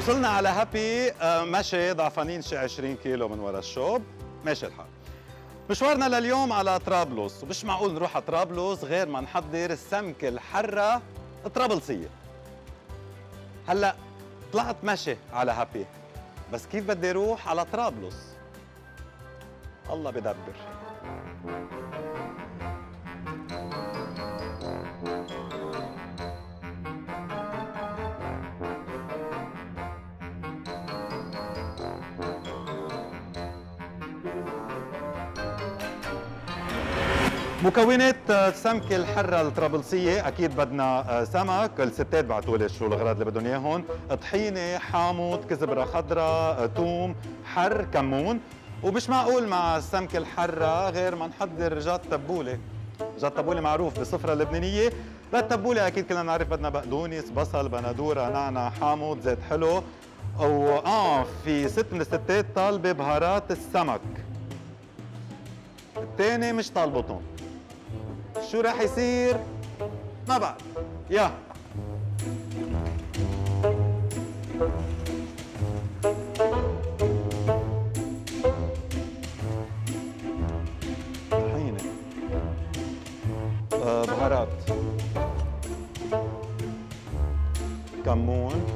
وصلنا على هابي. مشي ضعفانين شي 20 كيلو من ورا الشوب، ماشي الحال. مشوارنا لليوم على طرابلس، ومش معقول نروح على طرابلس غير ما نحضر السمكة الحرة الطرابلسية. هلا طلعت مشي على هابي، بس كيف بدي اروح على طرابلس؟ الله بدبر. مكونات السمكة الحرة الطرابلسية، أكيد بدنا سمك، الستات بعتوا لي شو الأغراض اللي بدهم إياهم، طحينة، حامض، كزبرة خضراء، توم، حر، كمون، ومش معقول مع السمكة الحرة غير ما نحضر جات تبولة. جات تبولة معروف بالسفرة اللبنانية، للتبولة أكيد كلنا بنعرف بدنا بقدونس، بصل، بندورة، نعناع، حامض، زيت حلو، في ست من الستات طالبة بهارات السمك. الثاني مش طالبتهم. شو راح يصير؟ ما بعرف. يا طحينة، بهارات، كمون،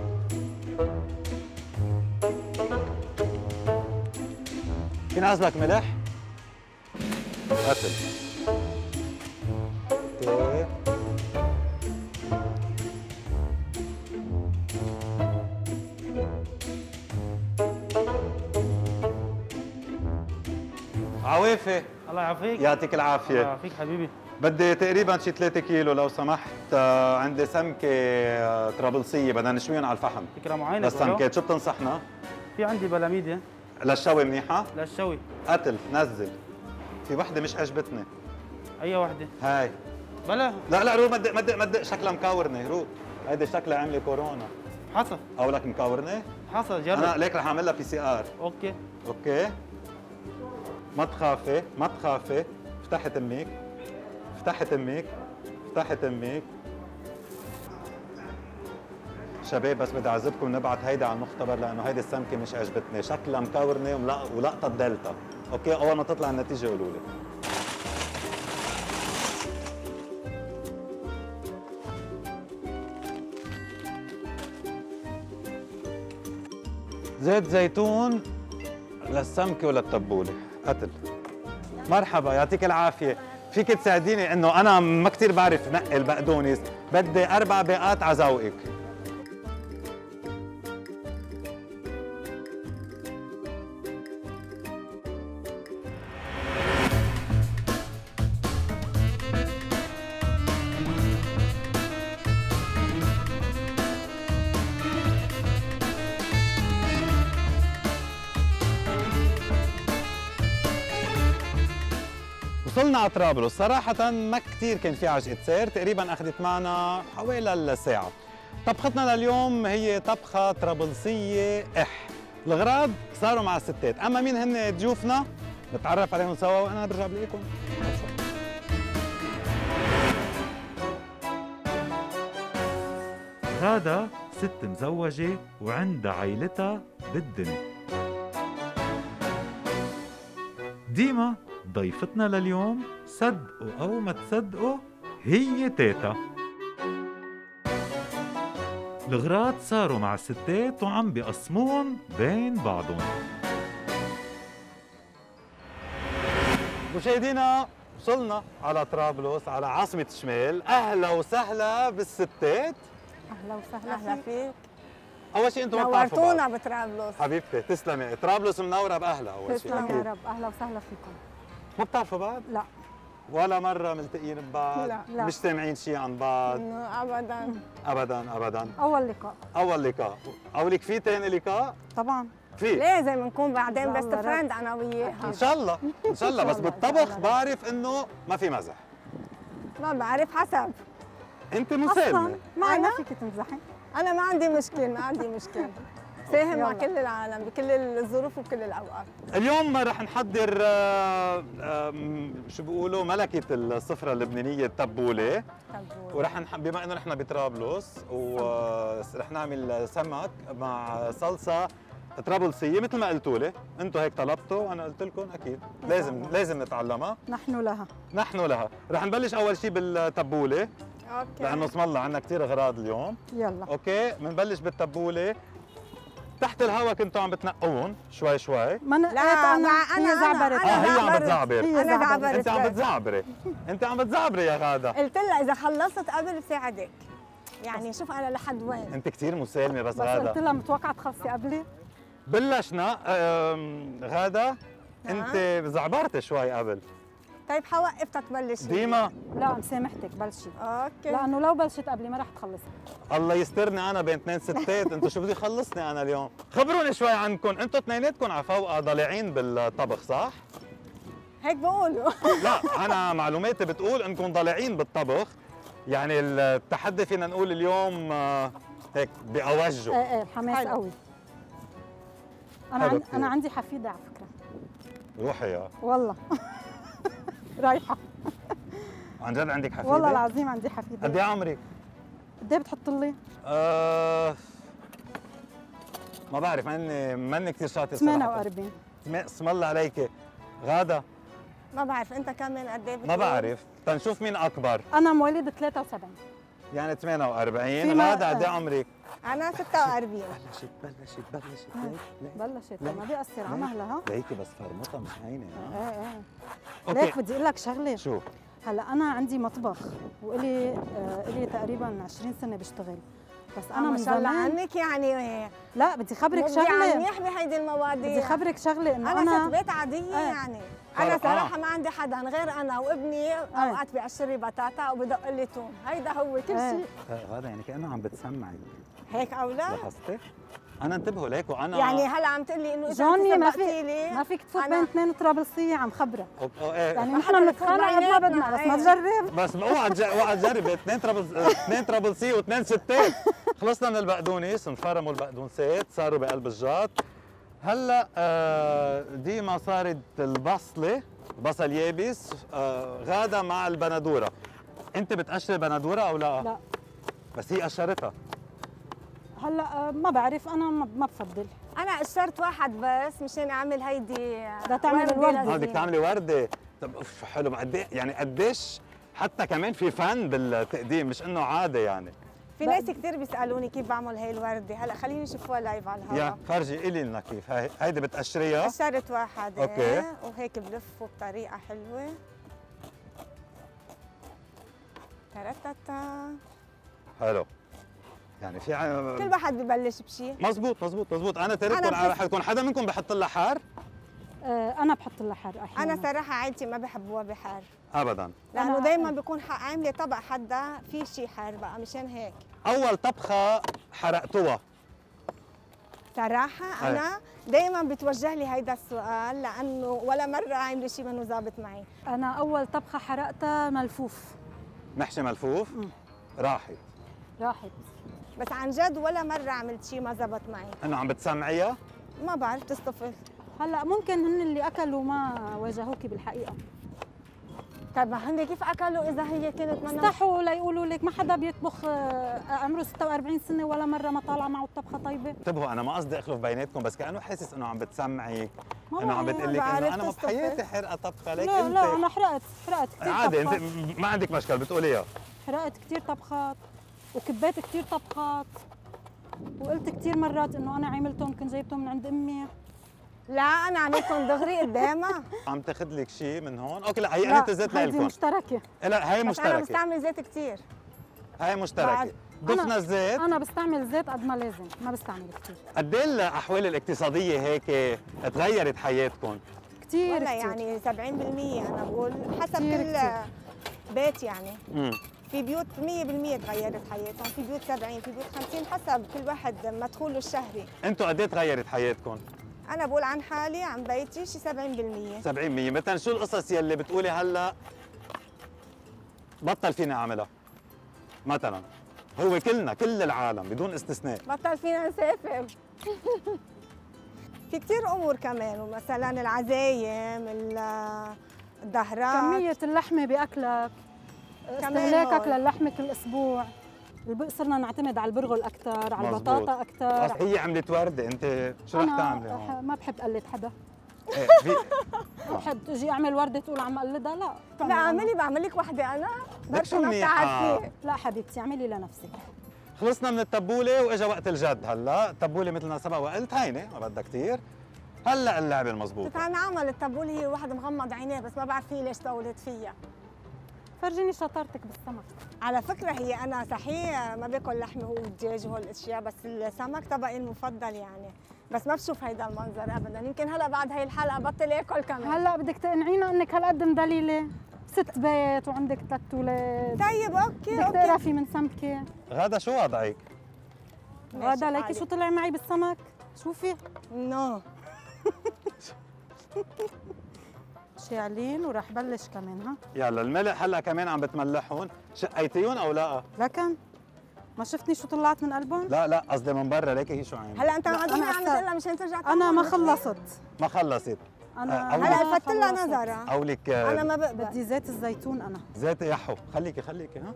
في نازلك ملح؟ قتل. اوكي. عوافي. الله يعافيك. يعطيك العافية. الله يعافيك حبيبي. بدي تقريبا شي 3 كيلو لو سمحت. عندي سمكة طرابلسية بدنا نشويهم على الفحم. فكرة معينة. للسمكات شو بتنصحنا؟ في عندي بلاميدة للشوي منيحة؟ للشوي. قتل، نزل. في وحدة مش عجبتني. أي وحدة؟ هاي. بلا. لا روح، مدق شكلها مكورنة، روح. هيدي شكلها عاملة كورونا. حصل. أو لك مكورنة؟ حصل، جرب. أنا ليك رح أعمل لها PCR. أوكي. ما تخافي. افتحي تمك. شباب بس بدي اعذبكم نبعت هيدا على المختبر لانه هيدي السمكه مش عجبتني، شكلها مكورنه ولقطه دلتا. اوكي، اول ما تطلع النتيجه قولوا لي. زيت زيتون للسمكه وللتبوله. قتل. مرحبا، يعطيك العافيه. فيك تساعديني انه انا ما كثير بعرف نقي البقدونس، بدي 4 باقات على ذوقك. وصلنا على طرابلس، صراحة ما كثير كان في عجقة سير، تقريبا أخذت معنا حوالي الساعة. طبختنا لليوم هي طبخة طرابلسية الأغراض صاروا مع الستات، أما مين هن ضيوفنا؟ نتعرف عليهم سوا وأنا برجع بلاقيكم. غادة ست مزوجة وعندها عيلتها بالدنيا. ديما ضيفتنا لليوم، صدقوا أو ما تصدقوا هي تيتا. الغراض صاروا مع الستات وعم بيقسمون بين بعضهم. مشاهدينا وصلنا على طرابلس، على عاصمة الشمال. أهلا وسهلا بالستات. أهلا وسهلا. أهلا فيك. أول شيء أنتم ما بتعرفوا بعض. نورتونا بطرابلس. حبيبتي تسلمي، طرابلس منورة بأهلها أول شيء. تسلم يا رب، أهلا وسهلا فيكم. ما بتعرفوا بعض؟ لا. ولا مرة ملتقيين ببعض؟ لا. مش سامعين شيء عن بعض؟ أبداً. أول لقاء. أو لك في ثاني لقاء؟ طبعاً. في؟ لازم نكون بعدين بست فريند أنا وياها. إن شاء الله. بس بالطبخ بعرف إنه ما في مزح. ما بعرف، حسب. أنت مسالمة. ما فيك تمزحي. أنا ما عندي مشكلة. ساهم مع يلا. كل العالم بكل الظروف وبكل الاوقات. اليوم رح نحضر شو بيقولوا ملكة السفرة اللبنانية التبولة، ورح بما انه نحن بطرابلس ورح نعمل سمك مع صلصة طرابلسية مثل ما قلتوا لي، انتم هيك طلبتوا وانا قلت لكم اكيد لازم نتعلمها. نحن لها. رح نبلش اول شيء بالتبولة اوكي. لانه اسم الله عندنا كثير اغراض اليوم. يلا. اوكي بنبلش بالتبولة. تحت الهوا كنتوا عم بتنقون شوي شوي. ما لا، هي زعبرت. هي عم بتزعبر. انا زعبرت. انت عم بتزعبري. انت عم بتزعبري يا غاده. قلت لها اذا خلصت قبل بساعدك. يعني شوف انا لحد وين. انت كثير مسالمه بس بس قلت غاده. لها متوقعه تخلصي قبلي. بلشنا غاده انت زعبرتي شوي قبل. طيب حوقف تتبلشي. ديما لا مسامحتك بلشي. اوكي. لانه لو بلشت قبلي ما رح تخلصي. الله يسترني انا بين اثنين ستات، انتوا شو بده يخلصني انا اليوم؟ خبروني شوي عنكم، انتوا اثنيناتكم على فوقه ضالعين بالطبخ صح؟ هيك بقولوا. لا انا معلوماتي بتقول انكم ضالعين بالطبخ، يعني التحدي فينا نقول اليوم هيك بأوجه. ايه الحماس قوي. انا عندي حفيده على فكره. روحي يا والله. رايحه. عن جد عندك حفيده؟ والله العظيم عندي حفيده. قد ايه عمرك؟ قد ايه بتحط لي؟ ما بعرف ماني كثير شاطر صراحه. 48. اسم الله عليك. غاده ما بعرف انت كمان قد ايه ما بعرف، تنشوف مين اكبر. انا مواليد 73. يعني 48. غاده قد ايه عمرك؟ انا 46. بلشت ما بيأثر على مهلها. ليكي بس فرمطه مش هينه. ايه اوكي ليك بدي اقول لك شغله. شو؟ هلا انا عندي مطبخ والي الي تقريبا 20 سنه بشتغل، بس انا من ما شاء الله زمان. عنك يعني. لا بدي خبرك مبدعة شغله. منيح بهيدي المواضيع. بدي خبرك شغله انه انا ست بيت عاديه ايه. يعني. انا صراحه ما عندي حدا غير انا وابني، اوقات بقشر لي بطاطا وبدق لي توم، هيدا هو كل شيء. غاده يعني كانه عم بتسمعي. هيك او لا؟ لاحظتي؟ انا انتبهوا ليك وانا يعني هلا عم تقلي انه اذا جوني انت ما سبقتي لي ما فيك تفوت بين اثنين طرابلسيه عم خبرك. يعني يعني نحن بنتخانق قد ما بدنا بس ما تجرب. بس اوعى تجرب اثنين طرابلسيه واثنين ستات. خلصنا من البقدونس، انفرموا البقدونسات صاروا بقلب الجاط. هلا ديما صارت البصل يابس. غاده مع البندوره. انت بتقشري البندوره او لا؟ لا بس هي قشرتها. هلا ما بعرف انا ما بفضل. انا قشرت واحد بس مشان اعمل هيدي. بدها تعمل الوردة. بدك تعملي ورده. طب اوف حلو. قد ايه يعني قديش حتى كمان في فن بالتقديم مش انه عاده يعني. في ناس كثير بيسالوني كيف بعمل هي الورده، هلا خليني اشوفوها لايف على الهواء. يا فرجي قولي لنا كيف. هيدي بتقشريها؟ قشرت واحد اوكي. وهيك بلفه بطريقه حلوه. ترتتا. حلو. يعني في كل واحد ببلش بشيء. مزبوط. انا تارككم على حالكم. حدا منكم بحط لها حار؟ انا بحط لها حار احيانا. انا صراحه عائلتي ما بحبوها بحار ابدا، لانه دائما بيكون عامله طبق حدا في شيء حار بقى مشان هيك. اول طبخه حرقتوها؟ صراحه انا دائما بتوجه لي هيدا السؤال لانه ولا مره عملوا شيء منه ظابط معي. انا اول طبخه حرقتها ملفوف. محشي ملفوف؟ راحت بس عن جد ولا مره عملت شيء ما زبط معي. انه عم بتسمعيها؟ ما بعرف تصطفل. هلا ممكن هن اللي اكلوا ما واجهوكي بالحقيقه. طيب ما هن كيف اكلوا اذا هي كانت منها؟ استحوا ليقولوا لك ما حدا بيطبخ عمره 46 سنه ولا مره ما طالعه معه الطبخه طيبه. انتبهوا انا ما قصدي اخلف بيناتكم، بس كانه حاسس انه عم بتسمعي، ما انه عم بعرف. بتقول لك انه انا ما بحياتي حرقه طبخه ليك انت. لا انا حرقت كثير عادي طبخات. انت ما عندك مشكل بتقوليها. حرقت كثير طبخات وكبيت كثير طبخات وقلت كثير مرات انه انا عملتهم كنت جايبتهم من عند امي. لا انا عملتهم دغري قدامها. عم تاخذ لك شيء من هون؟ اوكي لا هي قناه الزيت هيدي لكم. مشتركه. لا هي بس انا مشتركه. بستعمل زيت كثير. هي مشتركه. ضفنا الزيت. انا بستعمل زيت قد ما لازم، ما بستعمل كثير. قد ايه الاحوال الاقتصاديه هيك تغيرت حياتكم؟ كثير ولا يعني 70% انا بقول حسب كل بيت يعني. في بيوت 100% تغيرت حياتهم، في بيوت 70، في بيوت 50 حسب كل واحد مدخوله الشهري. انتم قد ايه تغيرت حياتكم؟ انا بقول عن حالي عن بيتي شي 70%. 70%. مثلا شو القصص يلي بتقولي هلا بطل فينا اعملها؟ مثلا هو كلنا كل العالم بدون استثناء. بطل فينا نسافر. في كثير امور كمان، ومثلا العزايم، الدهرات. كمية اللحمة بأكلك، استهلاكك للحمة كل أسبوع. صرنا نعتمد على البرغل أكثر، على البطاطا أكثر. بس هي عملت وردة، أنت شو رح تعملي هون؟ ما بحب قلد حدا. ايه بحب تجي أعمل وردة تقول عم قلدها، لا. لا اعملي، بعمل لك وحدة أنا. لك شو منيحة. لا حبيبتي اعملي لنفسك. خلصنا من التبولة واجا وقت الجد. هلا التبولة مثل ما سبق وقلت هينة، ما بدها كثير. هلا اللعبة المضبوطة. بتنعمل التبولة، هي الواحد مغمض عينيه بس ما بعرف هي ليش طولت فيها. فرجيني شطارتك بالسمك. على فكرة هي أنا صحيح ما باكل لحمة والدجاج وهول الأشياء، بس السمك طبقي المفضل يعني. بس ما بشوف هيدا المنظر أبدا. يمكن هلا بعد هي الحلقة بطل آكل كمان. هلا بدك تقنعينا إنك هالقد مدليلة، 6 بيت وعندك 3 أولاد. طيب أوكي بدك تقرفي من سمكة. غدا شو وضعك؟ غدا ليكي شو طلع معي بالسمك؟ شوفي. نو. شاعلين وراح بلش كمان. ها يلا الملح هلا كمان عم بتملحهم. شقيتيهم او لا؟ لكن ما شفتني شو طلعت من قلبهم؟ لا قصدي من برا. ليكي هي شو عامله؟ هلا انت معزومه عم تقول مشان ترجع. انا ما خلصت. ما خلصت. انا هلا لفت لها نظرها. قولك انا ما بقبل. بدي زيت الزيتون. انا زيت يحو. خليكي ها.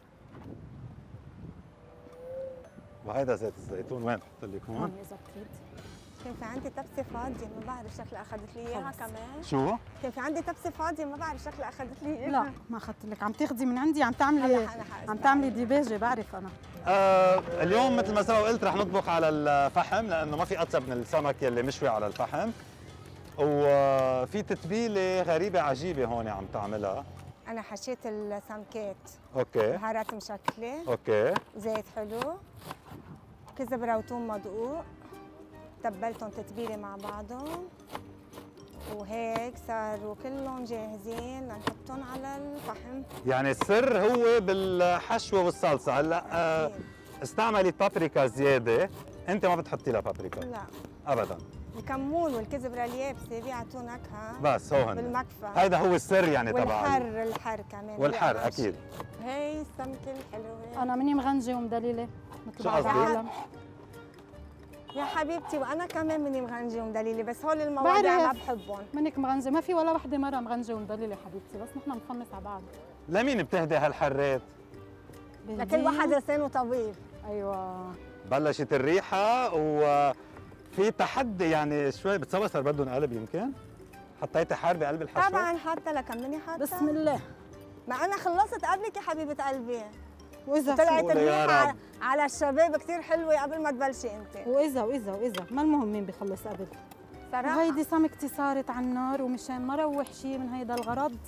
وهيدا زيت الزيتون وين بحط لك هون؟ اذا بتريد. كان في عندي تبسه فاضيه ما بعرف شكلها اخذت لي اياها كمان. شو؟ كان في عندي تبسه فاضيه ما بعرف شكلها اخذت لي اياها. لا ما اخذت لك، عم تاخذي من عندي، عم تعملي ديباجه. بعرف انا. اليوم مثل ما سبق قلت رح نطبخ على الفحم، لانه ما في اطيب من السمك يلي مشوي على الفحم. وفي تتبيله غريبه عجيبه هون عم تعملها. انا حشيت السمكات. اوكي. بهارات مشكله. اوكي. زيت حلو. كزبره وثوم مدقوق. تبلتهم تتبيله مع بعضهم. وهيك صاروا كلهم جاهزين لنحطهم على الفحم. يعني السر هو بالحشوه والصلصه. هلا استعملي بابريكا زياده. انت ما بتحطي لها بابريكا؟ لا ابدا. الكمون والكزبره اليابسه بيعطوا نكهه بس هو بالمكفى. هيدا هو السر يعني تبعها. الحر كمان. والحر اكيد. هي السمكه الحلوه. انا مني مغنجه ومدلله مثل شو بعض قصدك؟ العالم. يا حبيبتي وانا كمان مني مغنجه ومدلله، بس هول المواضيع ما بحبهم. منك مغنجه، ما في ولا وحده مره مغنجه ومدلله حبيبتي، بس نحن بنخمس على بعض. لمين بتهدي هالحرات؟ لكل واحد لسانه طويل. ايوه. بلشت الريحه وفي تحدي يعني شوي. بتصور صار بدهم قلب يمكن؟ حطيتي حار بقلب الحشوه؟ طبعا حاطه لك مني حاطه. بسم الله. ما انا خلصت قبلك يا حبيبه قلبي. واذا طلعت شو؟ يا الريحه رب. على الشباب كثير حلوه قبل ما تبلشي انت. واذا ما المهم مين بخلص قبل. صراحه وهيدي سمكتي صارت على النار، ومشان ما روح شيء من هيدا الغرض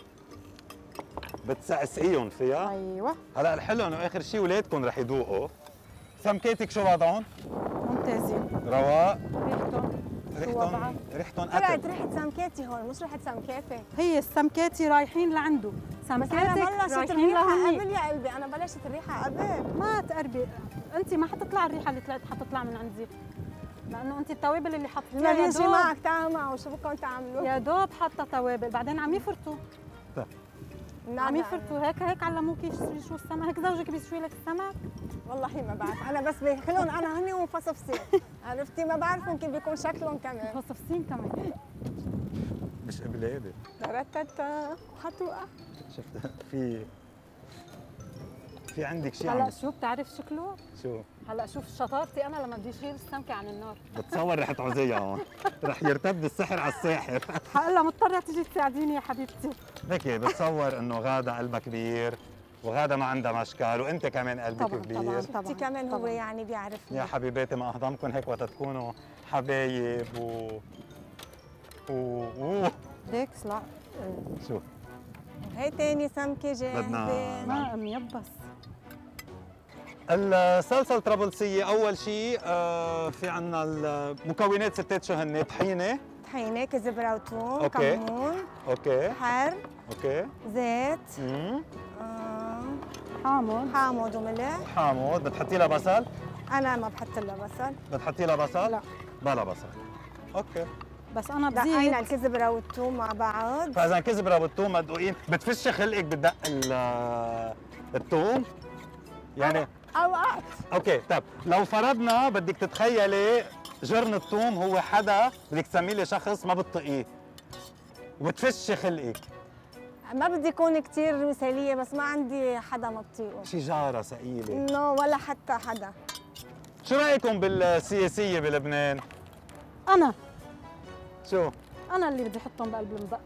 بتسقسقيهم فيها؟ ايوه. هلا الحلو انه اخر شيء ولادكم رح يذوقوا. سمكاتك شو وضعهم؟ ممتازين. رواق. ريحتهم قتل. طلعت ريحه سمكاتي هون مش ريحه سمكاتي. هي السمكاتي رايحين لعنده، بس انا سمكاتك بلشت رايحين الريحه لهونيك. قبل يا قلبي، انا بلشت الريحه قبل. ما تقربي انت، ما حتطلع الريحه اللي طلعت حتطلع من عندي، لانه انت التوابل اللي حطيتيها بدي يا يجي دوب معك تعمى وشو بدكم تعملوا؟ يا دوب حاطه توابل، بعدين عم يفرطوا عم يفرطوا. هيك علموكي شو السمك؟ هيك زوجك بيشوي لك السمك؟ والله ما بعرف، انا بس باكلهم انا هني ومفصفصين. عرفتي ما بعرفهم كيف بيكون شكلهم كمان. مصفصين كمان. مش قبلادي. ترتتا وحتوقع. شفت في عندك شيء هلا شو بتعرف شكله؟ شو؟ هلا شوف شطارتي انا لما بدي اشيل السمكه عن النار. بتصور رح تعوزيها هون. رح يرتد السحر على الساحر. هلا مضطره تيجي تساعديني يا حبيبتي. هيك بتصور انه غاده قلبها كبير وغاده ما عندها مشكل وانت كمان قلبك طبعاً كبير. انت كمان هو يعني بيعرفني. يا حبيباتي ما اهضمكم هيك وقت تكونوا حبايب ديكس لا شو؟ هي تاني سمكه جاهزه. ما ميبس. الصلصه الطرابلسيه اول شيء في عندنا المكونات ستات شو هن؟ طحينه، كزبره وثوم، أوكي. كمون، اوكي حر، اوكي زيت، حامض وملح. حامض. بتحطي لها بصل؟ انا ما بحط لها بصل. بتحطي لها بصل؟ لا بلا بصل. اوكي. بس انا دقينا بزيد الكزبره والثوم مع بعض. فاذا الكزبره والثوم مدقوقين بتفشي خلقك بتدق الثوم يعني اوقات اوكي طيب لو فرضنا بدك تتخيلي جرن الثوم هو حدا بدك تسمي لي شخص ما بتطيقيه وبتفشي خلقك، ما بدي اكون كثير مثاليه بس ما عندي حدا ما بطيقه. شي جاره ثقيله. نو ولا حتى حدا. شو رايكم بالسياسيه بلبنان؟ انا شو؟ انا اللي بدي احطهم بقلب المدقه.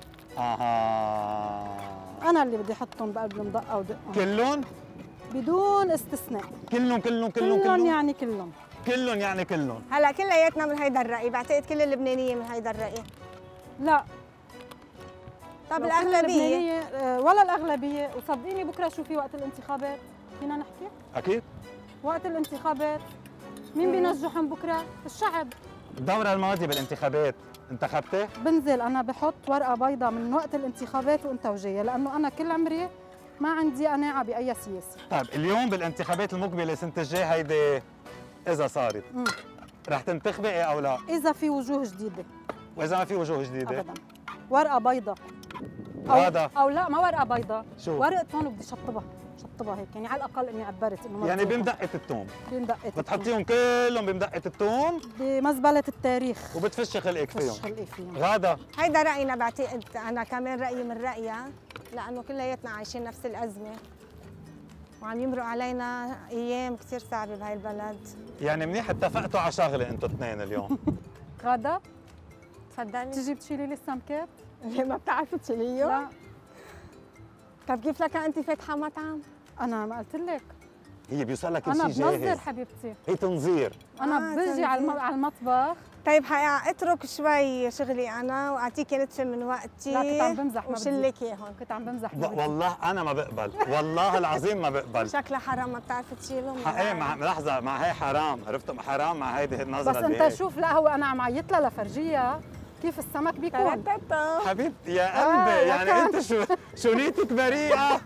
اها انا اللي بدي احطهم بقلب المدقه ودقهم كلهم؟ بدون استثناء. كلهم يعني كلهم. كلهم يعني كلهم. هلا كلياتنا من هيدا الراي، بعتقد كل اللبنانيه من هيدا الراي. لا طب لو كل الاغلبيه اللبنانية، ولا الاغلبيه، وصدقيني بكره شو في وقت الانتخابات فينا نحكي؟ اكيد. وقت الانتخابات مين بينجحهم بكره؟ الشعب. الدورة الماضية بالانتخابات انتخبتي؟ بنزل انا بحط ورقه بيضاء من وقت الانتخابات وانت وجايه، لانه انا كل عمري ما عندي قناعه باي سياسي. طيب اليوم بالانتخابات المقبلة السنة الجاي هيدي إذا صارت رح تنتخبي إيه أو لا؟ اذا في وجوه جديده. وإذا ما في وجوه جديدة؟ ابدا. ورقه بيضاء هذا او لا، ما ورقه بيضاء، شو؟ ورقتهم وبدي شطبها هيك، يعني على الاقل اني عبرت انه يعني مرجوحة. بمدقة الثوم بمدقه بتحطيهم كلهم بمدقة الثوم بمزبله التاريخ وبتفشي خلقك فيهم. خلقي فيهم. غادة هيدا راينا، بعتقد انا كمان رايي من رايها، لانه كلياتنا عايشين نفس الازمه وعم يمرق علينا ايام كثير صعبه بهاي البلد. يعني منيح اتفقتوا على شغلة انتوا اثنين اليوم. غاده تفضلي. تيجي بتشيلي لي السمكات؟ اللي ما بتعرفي تشيليه؟ لا طب كيف لك انت فاتحه مطعم؟ انا ما قلت لك، هي بيوصل لك كل انا شيء بنظر جاهز. حبيبتي، هي تنظير. انا بجي على المطبخ. طيب اترك شوي شغلي انا واعطيكي نتفه من وقتي. لا كنت عم بمزح، ما بدي. وشلك اياهم. كنت عم بمزح، ما بدي. والله انا ما بقبل، والله العظيم ما بقبل. شكلها حرام ما بتعرفي تشيلهم. ايه مع لحظة، مع هي حرام، عرفتوا حرام مع هيدي النظرة بس اللي انت هيك. شوف، لا هو انا عم عيط لها لفرجيها كيف السمك بيكون. حبيبتي يا قلبي، يعني انت شو نيتك بريئة.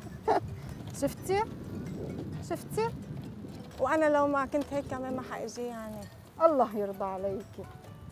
شفتي وانا لو ما كنت هيك كمان ما حاجي يعني. الله يرضى عليكي.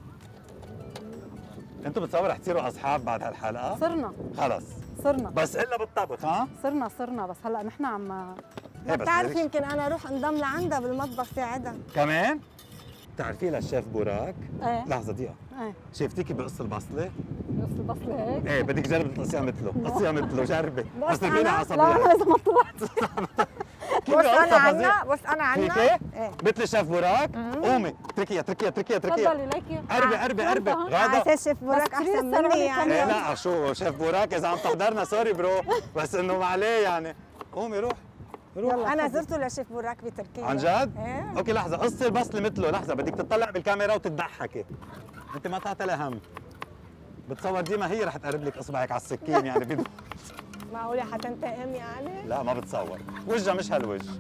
انتوا بتصور رح تصيروا اصحاب بعد هالحلقة؟ صرنا خلص بس الا بالطبخ. ها؟ صرنا بس هلا نحن عم ما بس بتعرفي ليش؟ يمكن انا اروح انضم لعندها بالمطبخ ساعدها. كمان؟ بتعرفي للشيف بوراك؟ ايه لحظة دقيقة، ايه شفتيكي بقص البصلة؟ بس البصله هيك. ايه بدك تجربي تقصيها مثله، قصيها مثله جربي. بس بس تبيني أنا؟ عصبية. لا انا اذا ما طلعت كيف بص انا قصة عنا فظيعة؟ بص انا عنا. فيكي؟ ايه مثل الشيف بوراك؟ قومي اتركيها. تفضلي ليكي. قربي على غادة. اساس شيف بوراك بس كتير احسن سرعة مني يعني. ايه لا شو شيف بوراك اذا عم تحضرنا سوري برو، بس انه ما عليه يعني. قومي روح. انا زرته لشيف بوراك بتركيا. عن جد؟ ايه. اوكي لحظة، قصي البصلة مثله، لحظة بدك تطلع بالكاميرا وتضحكي. انت ما تعطي هم. بتصور ديما هي رح تقرب لك اصبعك على السكين يعني بدون. معقولة حتنتقم يعني؟ لا ما بتصور، وجهها مش هالوجه.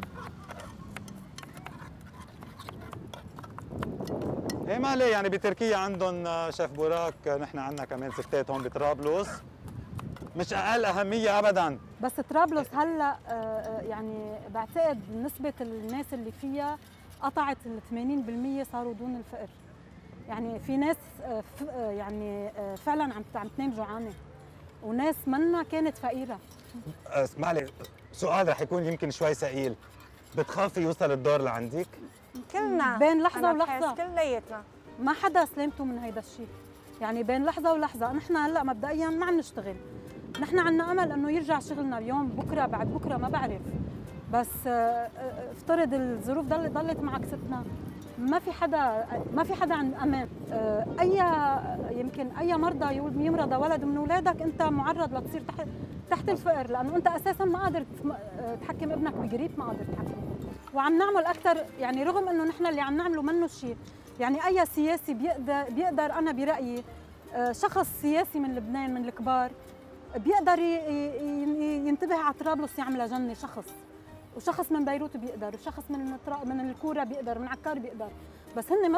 ايه ما ليه يعني بتركيا عندهم شيف بوراك، نحن عندنا كمان ستات هون بطرابلس مش اقل اهميه ابدا. بس طرابلس هلا يعني بعتقد نسبه الناس اللي فيها قطعت ال 80% صاروا دون الفقر. يعني في ناس يعني فعلا عم تنام جوعانه، وناس منا كانت فقيره. اسمع لي، سؤال رح يكون يمكن شوي ثقيل، بتخافي يوصل الدور لعندك؟ كلنا بين لحظه أنا ولحظه بحس كلياتنا. ما حدا سلامته من هيدا الشيء، يعني بين لحظه ولحظه. نحن هلا مبدئيا ما عم نشتغل، نحن عنا امل انه يرجع شغلنا اليوم بكره بعد بكره ما بعرف، بس افترض الظروف ضلت معكستنا، ما في حدا عن امان. يمكن اي مرضى يمرض ولد من اولادك انت معرض لتصير تحت الفقر، لانه انت اساسا ما قادر تحكم ابنك بقريب، ما قادر تحكمه. وعم نعمل اكثر، يعني رغم انه نحن اللي عم نعمله منه شيء، يعني اي سياسي بيقدر انا برايي شخص سياسي من لبنان من الكبار بيقدر ينتبه على طرابلس يعملها جنه، وشخص من بيروت بيقدر، وشخص من الكوره بيقدر، من عكار بيقدر، بس هن ما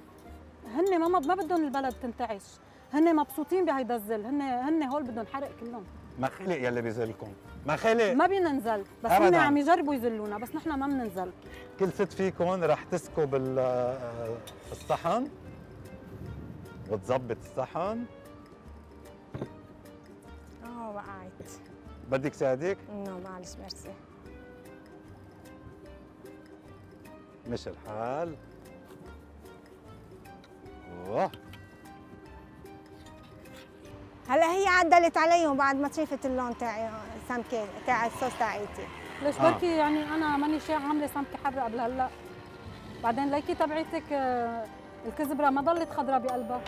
بدهم البلد تنتعش، هن مبسوطين بهيدا الذل، هن هول بدهم حرق كلهم. ما خلق يلي بيذلكم، ما خلق. ما بينا ننزل، بس هن عم يجربوا يذلونا، بس نحن ما بننزل. كل ست فيكم رح تسكب الصحن وتظبط الصحن. وقعت. بدك ساعدك؟ معلش ميرسي. مش الحال. اوه هلا هي عدلت عليهم بعد ما شافت اللون تاعي السمكه تاع الصوص تاعيتي. ليش بركي يعني انا ماني شيء عامله سمكه حره قبل هلا. بعدين ليكي تبعتك الكزبره ما ضلت خضراء بقلبها.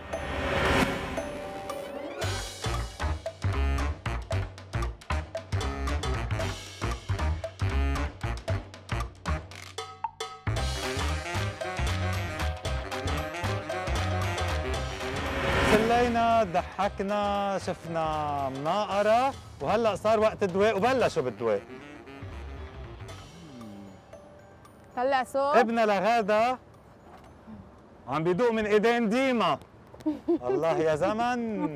سلينا، ضحكنا، شفنا مناقرة، وهلا صار وقت الدواء وبلشوا بالدواء. طلع صوت ابننا لغاده عم بيدوق من ايدين ديما. الله يا زمن.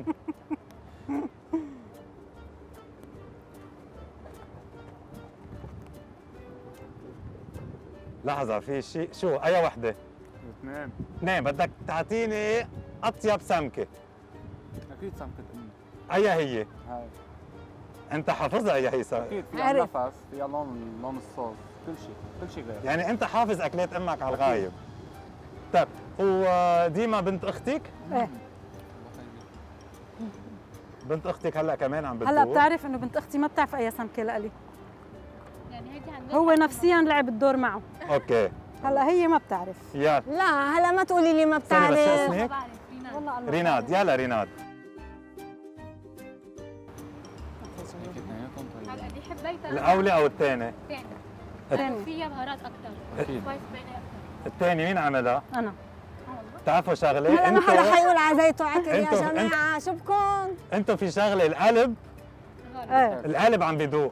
لحظة، في شيء شو؟ أي وحدة؟ اثنين. بدك تعطيني أطيب سمكة. اكيد سمكة امي. أي هي؟ هاي أنت حافظها أي هي اكيد فيها نفس، فيها لون الصوص، كل شيء غير. يعني أنت حافظ أكلات أمك على الغايب. طيب وديما بنت أختك؟ ايه بنت أختك هلا كمان عم بتدوق؟ هلا بتعرف إنه بنت أختي ما بتعرف أي سمكة لإلي. يعني هيدي هو نفسياً لعب الدور معه. أوكي. هلا هي ما بتعرف. يلا لا هلا ما تقولي لي ما استني بس، شو بتعرف. اسمك؟ والله الله ريناد. يلا ريناد. هلا دي حبيتها الأولى أو الثاني؟ الثاني فيها بهارات اكثر، اكيد. سبايس باينه اكثر. الثاني مين عملها؟ أنا. بتعرفوا شغلة؟ هلا ما حدا حيقول على زيتو عكر يا انتو- جماعه، شو بكون؟ انتوا في شغلة، القلب ايه القلب عم بيدوق.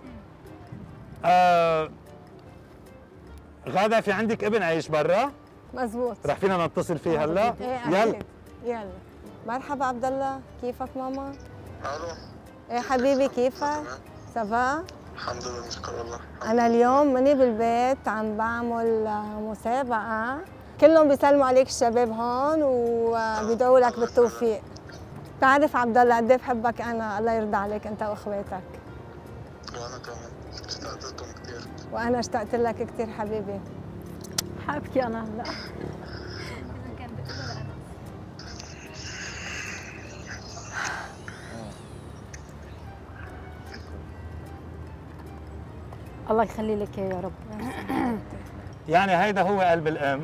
غادة، في عندك ابن عايش برا؟ مزبوط. رح فينا نتصل فيه هلا؟ ايه يلا. أكيد. يلا. مرحبا عبد الله، كيفك ماما؟ الو. ايه حبيبي كيفك؟ سافا؟ الحمد لله نشكر الله. أنا اليوم ماني بالبيت، عم بعمل مسابقة، كلهم بيسلموا عليك الشباب هون وبيدعوا لك بالتوفيق. بتعرف عبد الله قد ايه بحبك أنا، الله يرضى عليك أنت وإخواتك. وأنا كمان اشتقت لكم كثير. وأنا اشتقت لك كثير حبيبي. حابكي أنا هلا. اذا كان بقول انا الله يخلي لك إياه يا رب. يعني هيدا هو قلب الأم.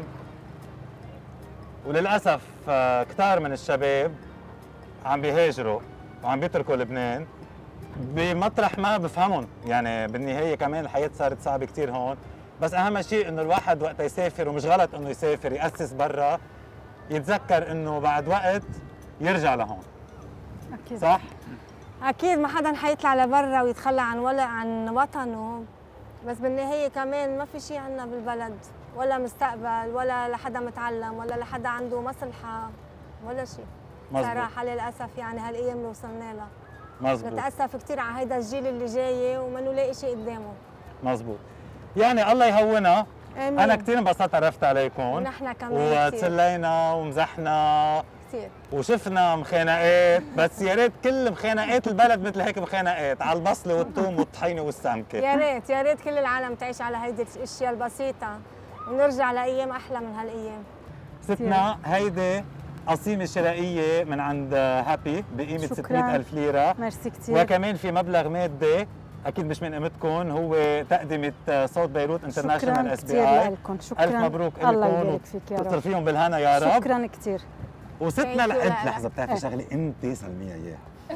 وللأسف كتار من الشباب عم بيهاجروا وعم بيتركوا لبنان بمطرح ما بفهمهم. يعني بالنهاية كمان الحياة صارت صعبة كتير هون، بس أهم شيء إنه الواحد وقت يسافر، ومش غلط إنه يسافر يأسس برا، يتذكر إنه بعد وقت يرجع لهون. أكيد. صح؟ أكيد ما حدا حيطلع لبرا ويتخلى عن وطنه، بس بالنهاية كمان ما في شيء عنا بالبلد، ولا مستقبل، ولا لحدا متعلم، ولا لحدا عنده مصلحة، ولا شيء. مزبوط. صراحة للأسف يعني هالأيام اللي وصلنا لها. مزبوط. نتأسف كثير على هيدا الجيل اللي جاي وما نلاقي شيء قدامه. مزبوط. يعني الله يهونها. آمين. أنا كثير انبسطت عرفت عليكم، ونحن كمان كثير وتسلينا ومزحنا كثير. وشفنا مخانقات، بس يا ريت كل مخانقات البلد مثل هيك مخانقات على البصله والثوم والطحينه والسمكه. يا ريت يا ريت كل العالم تعيش على هيدي الاشياء البسيطة ونرجع لأيام أحلى من هالأيام. ستنا هيدي قصيمة شرائية من عند هابي بقيمة شكراً. 600,000 ليرة، ميرسي كثير. وكمان في مبلغ مادي أكيد مش من قيمتكم، هو تقدمة صوت بيروت انترناشونال شكراً اس بي كثير اي. لكم. شكراً. ألف مبروك الله لكم يبارك فيك يا رب. وتصرفيهم بالهنا يا رب. شكراً كثير. وستنا Thank you. لا. لحظة، بتعرفي شغلة، أنت سلميها إياها.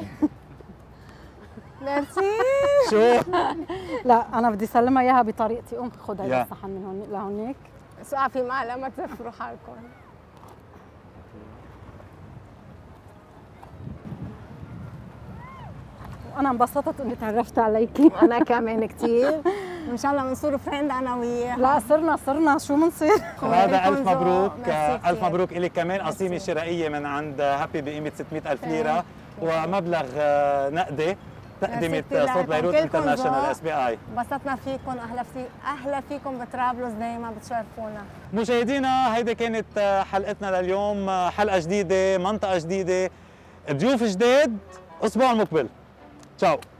ميرسي. شو؟ لا أنا بدي سلمها إياها بطريقتي. قوم خذ هيدا يا. الصحن من هون لهونيك. سقع في معلقة ما تزفروا حالكم. وأنا انبسطت إني تعرفت عليكي. أنا كمان كثير. وإن شاء الله بنصير فريند أنا وياها. لا صرنا شو منصير؟ هذا ألف مبروك. ميرسي ألف كتير. مبروك إلك كمان قصيمة شرائية من عند هابي بقيمة 600,000 ليرة، ومبلغ نقدي تقدمة ميرسي صوت لكم. بيروت كلكم انترناشونال ذوق. اس بي اي. انبسطنا فيكم، أهلا فيكم بطرابلس، دايما بتشرفونا. مشاهدينا هيدي كانت حلقتنا لليوم، حلقة جديدة، منطقة جديدة، ضيوف جداد، أسبوع المقبل. تشاو.